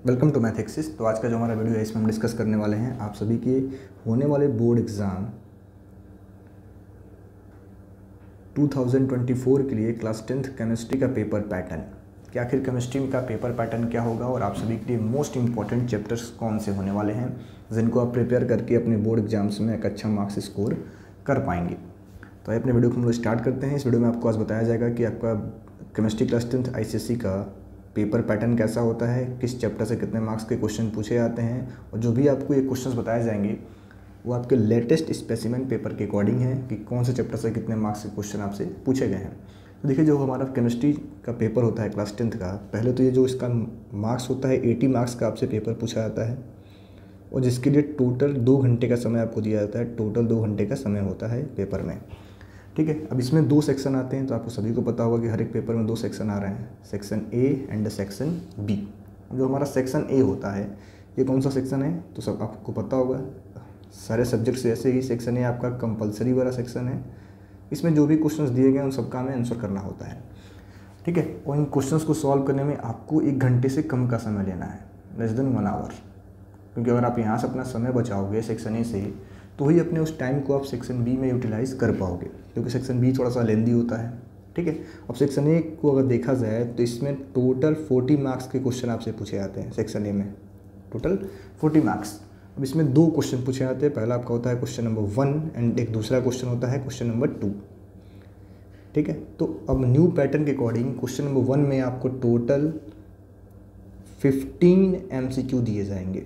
Welcome to math axis. तो आज का जो हमारा वीडियो है इसमें हम डिस्कस करने वाले हैं आप सभी के होने वाले बोर्ड एग्ज़ाम 2024 के लिए क्लास 10th केमिस्ट्री का पेपर पैटर्न, कि आखिर केमिस्ट्री का पेपर पैटर्न क्या होगा और आप सभी के लिए मोस्ट इंपॉर्टेंट चैप्टर्स कौन से होने वाले हैं जिनको आप प्रिपेयर करके अपने बोर्ड एग्जाम्स में एक अच्छा मार्क्स स्कोर कर पाएंगे। तो अपने वीडियो को हम लोग स्टार्ट करते हैं। इस वीडियो में आपको आज बताया जाएगा कि आपका केमिस्ट्री क्लास 10th ICSE का पेपर पैटर्न कैसा होता है, किस चैप्टर से कितने मार्क्स के क्वेश्चन पूछे जाते हैं, और जो भी आपको ये क्वेश्चंस बताए जाएंगे वो आपके लेटेस्ट स्पेसिमेन पेपर के अकॉर्डिंग है कि कौन से चैप्टर से कितने मार्क्स के क्वेश्चन आपसे पूछे गए हैं। तो देखिए, जो हमारा केमिस्ट्री का पेपर होता है क्लास 10th का, पहले तो ये जो इसका मार्क्स होता है 80 मार्क्स का आपसे पेपर पूछा जाता है और जिसके लिए टोटल 2 घंटे का समय आपको दिया जाता है। टोटल 2 घंटे का समय होता है पेपर में, ठीक है। अब इसमें 2 सेक्शन आते हैं, तो आपको सभी को पता होगा कि हर एक पेपर में 2 सेक्शन आ रहे हैं, section A and section B. जो हमारा सेक्शन ए होता है ये कौन सा सेक्शन है तो सब आपको पता होगा। सारे सब्जेक्ट से ऐसे ही सेक्शन ए आपका कंपलसरी वाला सेक्शन है। इसमें जो भी क्वेश्चंस दिए गए हैं उन सबका हमें आंसर करना होता है, ठीक है। और इन क्वेश्चंस को सॉल्व करने में आपको 1 घंटे से कम का समय लेना है, लेस देन 1 आवर। क्योंकि अगर आप यहाँ से अपना समय बचाओगे सेक्शन ए से, तो ही अपने उस टाइम को आप सेक्शन बी में यूटिलाइज़ कर पाओगे, क्योंकि सेक्शन बी थोड़ा सा लेंदी होता है, ठीक है। अब सेक्शन ए को अगर देखा जाए तो इसमें टोटल 40 मार्क्स के क्वेश्चन आपसे पूछे जाते हैं। सेक्शन ए में टोटल 40 मार्क्स। अब इसमें 2 क्वेश्चन पूछे जाते हैं। पहला आपका होता है क्वेश्चन नंबर 1 एंड एक दूसरा क्वेश्चन होता है क्वेश्चन नंबर 2, ठीक है। तो अब न्यू पैटर्न के अकॉर्डिंग क्वेश्चन नंबर 1 में आपको टोटल 15 MCQ दिए जाएंगे।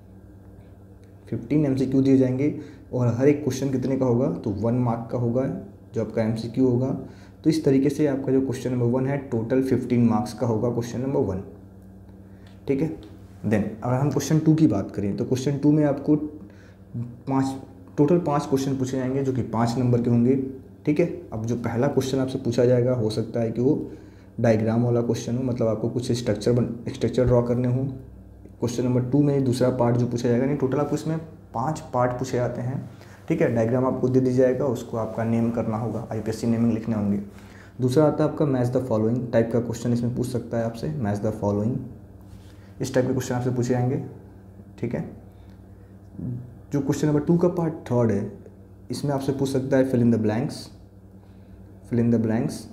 15 MCQ दिए जाएंगे और हर एक क्वेश्चन कितने का होगा तो 1 मार्क का होगा जो आपका MCQ होगा। तो इस तरीके से आपका जो क्वेश्चन नंबर 1 है टोटल 15 मार्क्स का होगा क्वेश्चन नंबर 1, ठीक है। देन अगर हम क्वेश्चन 2 की बात करें तो क्वेश्चन 2 में आपको टोटल 5 क्वेश्चन पूछे जाएंगे जो कि 5 नंबर के होंगे, ठीक है। अब जो पहला क्वेश्चन आपसे पूछा जाएगा हो सकता है कि वो डायग्राम वाला क्वेश्चन हो, मतलब आपको कुछ स्ट्रक्चर ड्रॉ करने हो। क्वेश्चन नंबर 2 में दूसरा पार्ट जो पूछा जाएगा, नहीं टोटल आपको इसमें 5 पार्ट पूछे जाते हैं, ठीक है। डायग्राम आपको दे दी जाएगा, उसको आपका नेम करना होगा, IPSC नेमिंग लिखने होंगे। दूसरा आता है आपका मैच द फॉलोइंग टाइप का क्वेश्चन, इसमें पूछ सकता है आपसे मैच द फॉलोइंग, इस टाइप के क्वेश्चन आपसे पूछे जाएंगे, ठीक है। जो क्वेश्चन नंबर 2 का पार्ट 3 है, इसमें आपसे पूछ सकता है फिल इन द ब्लैंक्स,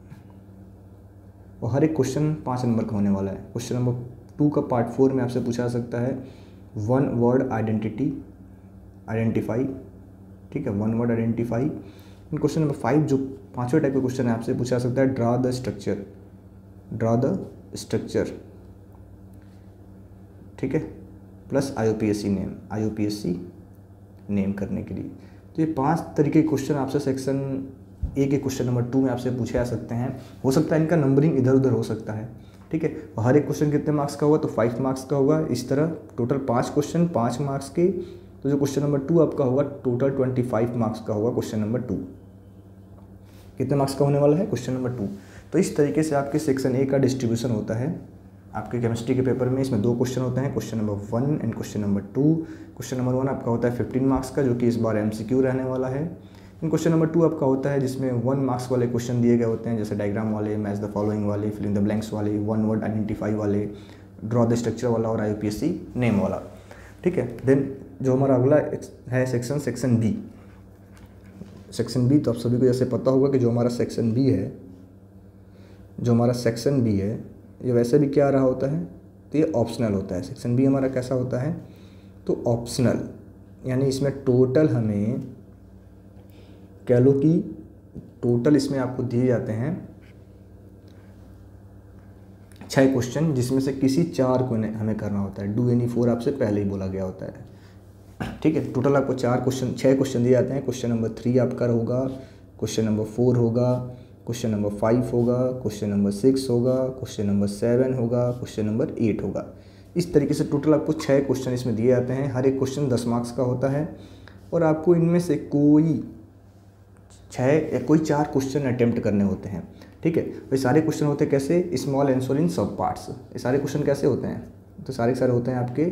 और हर एक क्वेश्चन 5 नंबर का होने वाला है। क्वेश्चन नंबर 2 का पार्ट 4 में आपसे पूछा जा सकता है 1 वर्ड आइडेंटिफाई, ठीक है, 1 वर्ड आइडेंटिफाई। क्वेश्चन नंबर 5 जो 5वें टाइप का क्वेश्चन है आपसे पूछा जा सकता है ड्रा द स्ट्रक्चर, ठीक है, प्लस IUPAC नेम करने के लिए। तो ये 5 तरीके के क्वेश्चन आपसे सेक्शन ए के क्वेश्चन नंबर 2 में आपसे पूछे जा सकते हैं। हो सकता है इनका नंबरिंग इधर उधर हो सकता है, ठीक है। और हर एक क्वेश्चन कितने मार्क्स का होगा तो 5 मार्क्स का होगा। इस तरह टोटल 5 क्वेश्चन 5 मार्क्स के। तो जो क्वेश्चन नंबर 2 आपका होगा टोटल 25 मार्क्स का होगा। क्वेश्चन नंबर 2 कितने मार्क्स का होने वाला है क्वेश्चन नंबर 2। तो इस तरीके से आपके सेक्शन ए का डिस्ट्रीब्यूशन होता है आपके केमिस्ट्री के पेपर में। इसमें 2 क्वेश्चन होते हैं, question number 1 and question number 2। Question number 1 आपका होता है 15 मार्क्स का, जो कि इस बार MCQ रहने वाला है। क्वेश्चन नंबर 2 आपका होता है जिसमें 1 मार्क्स वाले क्वेश्चन दिए गए होते हैं, जैसे डायग्राम वाले, मैच द फॉलोइंग वाले, फिल इन द ब्लैंक्स वाले, 1 वर्ड आइडेंटिफाई वाले, ड्रॉ द स्ट्रक्चर वाला और IUPAC नेम वाला, ठीक है। देन जो हमारा अगला है सेक्शन बी। तो आप सभी को जैसे पता होगा कि जो हमारा सेक्शन बी है ये वैसे भी क्या रहा होता है तो ये ऑप्शनल होता है। सेक्शन बी हमारा कैसा होता है तो ऑप्शनल, यानी इसमें टोटल हमें कह लो कि टोटल इसमें आपको दिए जाते हैं 6 क्वेश्चन, जिसमें से किसी 4 को हमें करना होता है। डू एनी 4 आपसे पहले ही बोला गया होता है, ठीक है। टोटल आपको 6 क्वेश्चन दिए जाते हैं। क्वेश्चन नंबर 3 आपका होगा, क्वेश्चन नंबर 4 होगा, क्वेश्चन नंबर 5 होगा, क्वेश्चन नंबर 6 होगा, क्वेश्चन नंबर 7 होगा, क्वेश्चन नंबर 8 होगा। इस तरीके से टोटल आपको 6 क्वेश्चन इसमें दिए जाते हैं। हर एक क्वेश्चन 10 मार्क्स का होता है और आपको इनमें से कोई 4 क्वेश्चन अटेम्प्ट करने होते हैं, ठीक है। ये सारे क्वेश्चन होते हैं कैसे, स्मॉल आंसर इन सब पार्ट्स। ये सारे क्वेश्चन कैसे होते हैं तो सारे के सारे होते हैं आपके,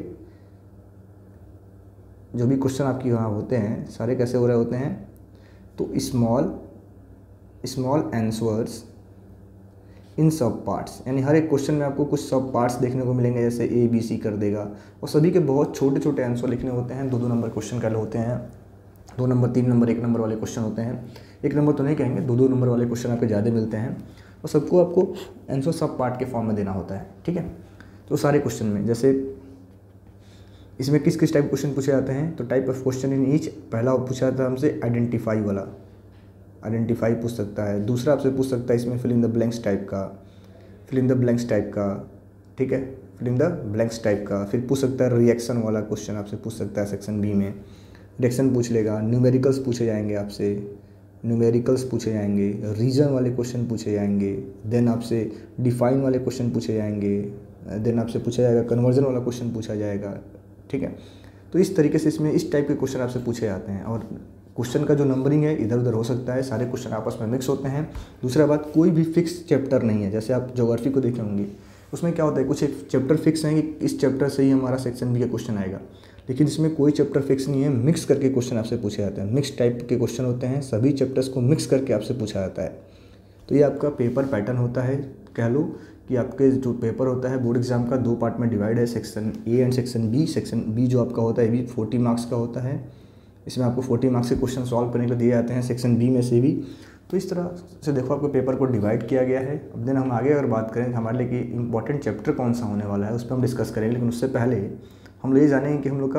जो भी क्वेश्चन आपके यहाँ होते हैं सारे कैसे हो रहे होते हैं तो स्मॉल आंसर्स इन सब पार्ट्स, यानी हर एक क्वेश्चन में आपको कुछ सब पार्ट्स देखने को मिलेंगे, जैसे ए बी सी कर देगा, और सभी के बहुत छोटे छोटे आंसर लिखने होते हैं। 2-2 नंबर क्वेश्चन कर होते हैं, 2 नंबर 3 नंबर 1 नंबर वाले क्वेश्चन होते हैं। 1 नंबर तो नहीं कहेंगे, 2-2 नंबर वाले क्वेश्चन आपको ज़्यादा मिलते हैं, और सबको आपको आंसर सब पार्ट के फॉर्म में देना होता है, ठीक है। तो सारे क्वेश्चन में जैसे इसमें किस किस टाइप क्वेश्चन पूछे जाते हैं, तो type of question in each, पहला पूछा था हमसे आइडेंटिफाई वाला, आइडेंटिफाई पूछ सकता है। दूसरा आपसे पूछ सकता है इसमें fill in the blanks type का, fill in the blanks type का, ठीक है, fill in the blanks type का। फिर पूछ सकता है रिएक्शन वाला क्वेश्चन आपसे पूछ सकता है सेक्शन बी में, रिएक्शन पूछ लेगा। न्यूमेरिकल्स पूछे जाएंगे आपसे, न्यूमेरिकल्स पूछे जाएंगे, रीजन वाले क्वेश्चन पूछे जाएंगे, देन आपसे डिफाइन वाले क्वेश्चन पूछे जाएंगे, देन आपसे पूछा जाएगा कन्वर्जन वाला क्वेश्चन पूछा जाएगा, ठीक है। तो इस तरीके से इसमें इस टाइप के क्वेश्चन आपसे पूछे जाते हैं, और क्वेश्चन का जो नंबरिंग है इधर उधर हो सकता है, सारे क्वेश्चन आपस में मिक्स होते हैं। दूसरा बात, कोई भी फिक्स चैप्टर नहीं है। जैसे आप ज्योग्राफी को देखे होंगे, उसमें क्या होता है, कुछ एक चैप्टर फिक्स हैं कि इस चैप्टर से ही हमारा सेक्शन बी का क्वेश्चन आएगा, लेकिन इसमें कोई चैप्टर फिक्स नहीं है, मिक्स करके क्वेश्चन आपसे पूछे जाते हैं। मिक्स टाइप के क्वेश्चन होते हैं, सभी चैप्टर्स को मिक्स करके आपसे पूछा जाता है। तो ये आपका पेपर पैटर्न होता है, कह लो कि आपके जो पेपर होता है बोर्ड एग्जाम का 2 पार्ट में डिवाइड है, section A and section B. Section B जो आपका होता है भी 40 मार्क्स का होता है, इसमें आपको 40 मार्क्स के क्वेश्चन सॉल्व करने के लिए दिए जाते हैं सेक्शन बी में से भी। तो इस तरह से देखो आपको पेपर को डिवाइड किया गया है। अब देन हम आगे अगर बात करें हमारे लिए कि इंपॉर्टेंट चैप्टर कौन सा होने वाला है, उस पर हम डिस्कस करेंगे, लेकिन उससे पहले हम लोग ये जानेंगे कि हम लोग का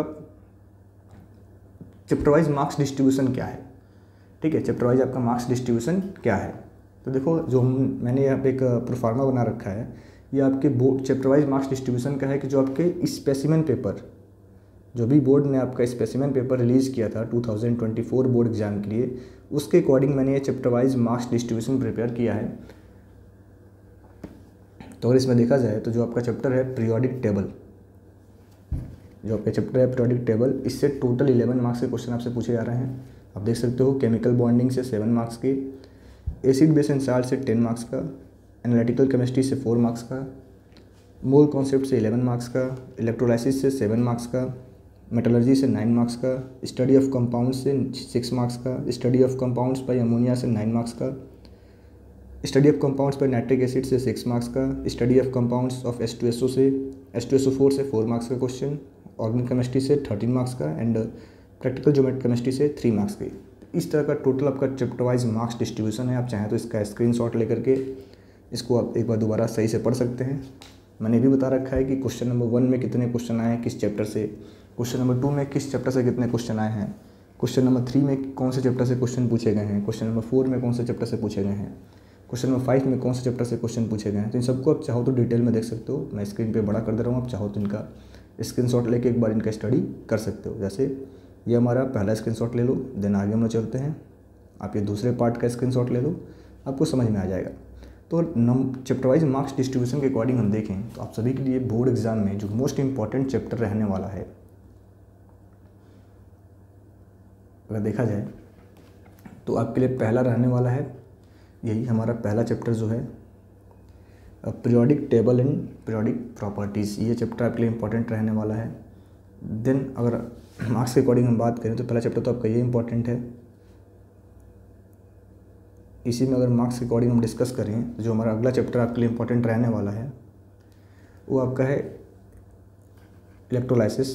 चैप्टर वाइज मार्क्स डिस्ट्रीब्यूशन क्या है, ठीक है। चैप्टर वाइज आपका मार्क्स डिस्ट्रीब्यूशन क्या है, तो देखो जो मैंने यहाँ पे एक प्रोफार्मा बना रखा है, ये आपके board chapter wise marks distribution का है कि जो आपके स्पेसिमेन पेपर, जो भी बोर्ड ने आपका स्पेसिमेन पेपर रिलीज़ किया था 2024 बोर्ड एग्जाम के लिए, उसके अकॉर्डिंग मैंने ये chapter wise marks distribution prepare किया है। तो अगर इसमें देखा जाए तो जो आपका चैप्टर है पीरियोडिक टेबल, जो आपका चैप्टर है पीरियोडिक टेबल, इससे टोटल 11 मार्क्स के क्वेश्चन आपसे पूछे जा रहे हैं। आप देख सकते हो केमिकल बॉन्डिंग से 7 मार्क्स के, एसिड बेस एंड साल्ट से 10 मार्क्स का, एनालिटिकल केमिस्ट्री से 4 मार्क्स का, मोल कॉन्सेप्ट से 11 मार्क्स का, इलेक्ट्रोलाइसिस से 7 मार्क्स का, मेटलर्जी से 9 मार्क्स का, स्टडी ऑफ कंपाउंड्स से 6 मार्क्स का, study of compounds by ammonia से 9 मार्क्स का, study of compounds by nitric acid से 6 मार्क्स का, study of compounds of H2SO4 से 4 मार्क्स का क्वेश्चन, ऑर्गेनिक केमिस्ट्री से 13 मार्क्स का, एंड प्रैक्टिकल ज्योमेट्री केमिस्ट्री से 3 मार्क्स के। इस तरह का टोटल आपका चैप्टर वाइज मार्क्स डिस्ट्रीब्यूशन है। आप चाहें तो इसका स्क्रीनशॉट लेकर के इसको आप एक बार दोबारा सही से पढ़ सकते हैं। मैंने भी बता रखा है कि क्वेश्चन नंबर 1 में कितने क्वेश्चन आए हैं किस चैप्टर से, क्वेश्चन नंबर 2 में किस चैप्टर से कितने क्वेश्चन आए हैं, क्वेश्चन नंबर 3 में कौन से चैप्टर से क्वेश्चन पूछे गए हैं, क्वेश्चन नंबर 4 में कौन से चैप्टर से पूछे गए हैं, क्वेश्चन नंबर 5 में कौन से चैप्टर से क्वेश्चन पूछे गए हैं। तो इन सबको आप चाहो तो डिटेल में देख सकते हो, मैं स्क्रीन पे बड़ा कर दे रहा हूँ, आप चाहो तो इनका स्क्रीनशॉट लेके एक बार इनका स्टडी कर सकते हो। जैसे ये हमारा पहला स्क्रीनशॉट ले लो, देन आगे हम लोग चलते हैं, आप ये दूसरे पार्ट का स्क्रीनशॉट ले लो, आपको समझ में आ जाएगा। तो चैप्टर वाइज मार्क्स डिस्ट्रीब्यूशन के अकॉर्डिंग हम देखें तो आप सभी के लिए बोर्ड एग्जाम में जो मोस्ट इंपॉर्टेंट चैप्टर रहने वाला है, अगर देखा जाए तो आपके लिए पहला रहने वाला है यही हमारा पहला चैप्टर जो है periodic table and periodic properties. ये चैप्टर आपके लिए इंपॉर्टेंट रहने वाला है। देन अगर मार्क्स के अकॉर्डिंग हम बात करें तो पहला चैप्टर तो आपका ये इंपॉर्टेंट है। इसी में अगर मार्क्स के अकॉर्डिंग हम डिस्कस करें तो जो हमारा अगला चैप्टर आपके लिए इंपॉर्टेंट रहने वाला है वो आपका है इलेक्ट्रोलाइसिस।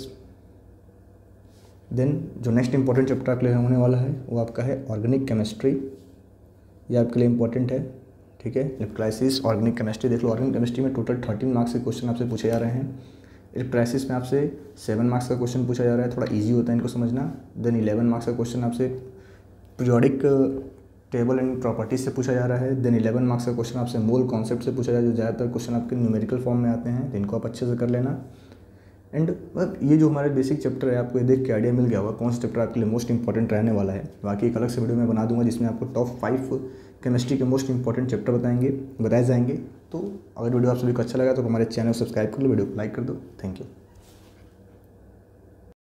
देन जो नेक्स्ट इंपॉर्टेंट चैप्टर आपके लिए होने वाला है वो आपका है ऑर्गेनिक केमिस्ट्री। ये आपके लिए इंपॉर्टेंट है, ठीक है। इलेक्ट्रोलाइसिस, ऑर्गेनिक केमिस्ट्री देख लो। ऑर्गेनिक केमिस्ट्री में टोटल 13 मार्क्स के क्वेश्चन आपसे पूछे जा रहे हैं। इलेक्ट्रोलाइसिस में आपसे 7 मार्क्स का क्वेश्चन पूछा जा रहा है, थोड़ा ईजी होता है इनको समझना। देन 11 मार्क्स का क्वेश्चन आपसे पीरियोडिक टेबल एंड प्रॉपर्टीज से पूछा जा रहा है। देन 11 मार्क्स का क्वेश्चन आपसे मोल कॉन्सेप्ट से पूछा जा रहा है, जो ज़्यादातर क्वेश्चन आपके न्यूमेरिकल फॉर्म में आते हैं, तो इनको आप अच्छे से कर लेना। एंड मतलब ये जो हमारे बेसिक चैप्टर है आपको ये देख के आइडिया मिल गया होगा कौन सा चैप्टर आपके लिए मोस्ट इंपॉर्टेंट रहने वाला है। बाकी एक अलग से वीडियो मैं बना दूंगा जिसमें आपको टॉप 5 केमिस्ट्री के मोस्ट इंपॉर्टेंट चैप्टर बताए जाएंगे। तो अगर वीडियो आप सभी को अच्छा लगा तो हमारे चैनल को सब्सक्राइब कर लो, वीडियो को लाइक कर दो। Thank you.